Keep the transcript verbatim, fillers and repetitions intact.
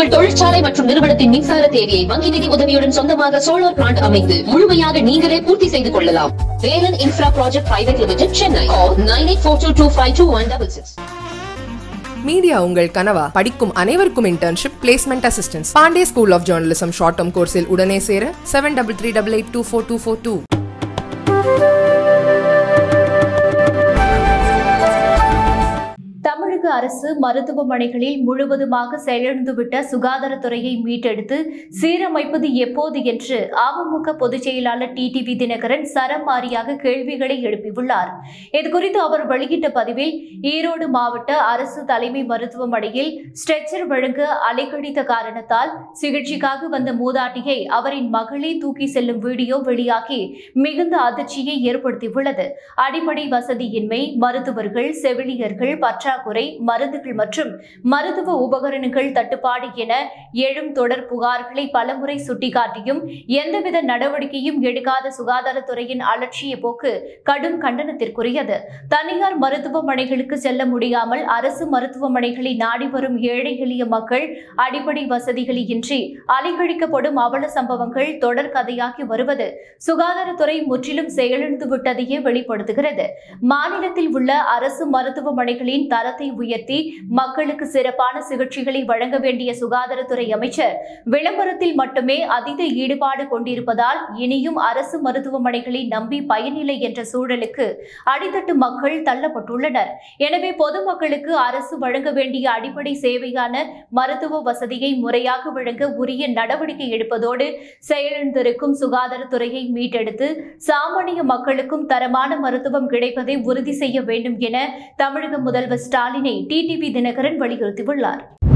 உங்கள் தொழிற்சாலை மற்றும் நிறுவனத்தின் மின்சார தேவையை வங்கி நிதி உதவியுடன் சொந்தமாக சோலார் பிளான்ட் அமைத்து முழுமையாக நீங்களே பூர்த்தி செய்து கொள்ளலாம். Velan infra project private limited, Chennai. Nine eight four two two five two one six six. Media உங்கள் கனவா? படிக்கும் அனைவருக்கும் internship, placement assistance. Pandey school of journalism short term கோர்ஸில் உடனே சேர seven double three double eight two four two four two. தமிழக அரசு மருத்துவமனைகளில் முழுவதுமாக செயலிழந்துவிட்ட சுகாதாரத்துறையை மீட்டெடுத்து சீரமைப்பது எப்போது என்று அமமுக பொதுச் செயலாளர் டிடிவி தினகரன் சரமாரியாக கேள்விகளை எழுப்பியுள்ளார். இதுகுறித்து அவர் வெளியிட்ட பதிவில், ஈரோடு மாவட்ட அரசு தலைமை மருத்துவமனையில் ஸ்ட்ரெச்சர் வழங்க அலைக்கழித்த காரணத்தால் சிகிச்சைக்காக வந்த மூதாட்டியை அவரின் மகளே தூக்கி செல்லும் வீடியோ வெளியாகி மிகுந்த அதிர்ச்சியை ஏற்படுத்தியுள்ளது. அடிப்படை வசதியின்மை, மருத்துவர்கள், செவிலியர்கள் பற்றாக்குறை, மருந்துகள் மற்றும் மருத்துவ உபகரணங்கள் தட்டுப்பாடு என எழும் தொடர் புகார்களை பலமுறை சுட்டிக்காட்டியும் எந்தவித நடவடிக்கையும் எடுக்காத சுகாதாரத்துறையின் அலட்சிய போக்கு கடும் கண்டனத்திற்குரியது. தனியார் மருத்துவமனைகளுக்கு செல்ல முடியாமல் அரசு மருத்துவமனைகளை நாடி வரும் ஏழை எளிய மக்கள் அடிப்படை வசதிகளின்றி அலைக்கழிக்கப்படும் அவல சம்பவங்கள் தொடர் கதையாகி வருவது சுகாதாரத்துறை முற்றிலும் செயலிழந்து விட்டதையே வெளிப்படுத்துகிறது. மாநிலத்தில் உள்ள அரசு மருத்துவமனைகளின் தரத்தை உயர்த்தி மக்களுக்கு சிறப்பான சிகிச்சைகளை வழங்க வேண்டிய சுகாதாரத்துறை அமைச்சர் விளம்பரத்தில் மட்டுமே அதீத ஈடுபாடு கொண்டிருப்பதால் இனியும் அரசு மருத்துவமனைகளை நம்பி பயனில்லை என்ற சூழலுக்கு அடித்தட்டு மக்கள் தள்ளப்பட்டுள்ளனர். எனவே பொதுமக்களுக்கு அரசு வழங்க வேண்டிய அடிப்படை சேவையான மருத்துவ வசதியை முறையாக வழங்க உரிய நடவடிக்கை எடுப்பதோடு செயலிழந்திருக்கும் சுகாதாரத்துறையை மீட்டெடுத்து சாமானிய மக்களுக்கும் தரமான மருத்துவம் கிடைப்பதை உறுதி செய்ய வேண்டும் என தமிழக முதல்வர் ஸ்டாலினை டிடிவி தினகரன் வலியுறுத்தியுள்ளார்.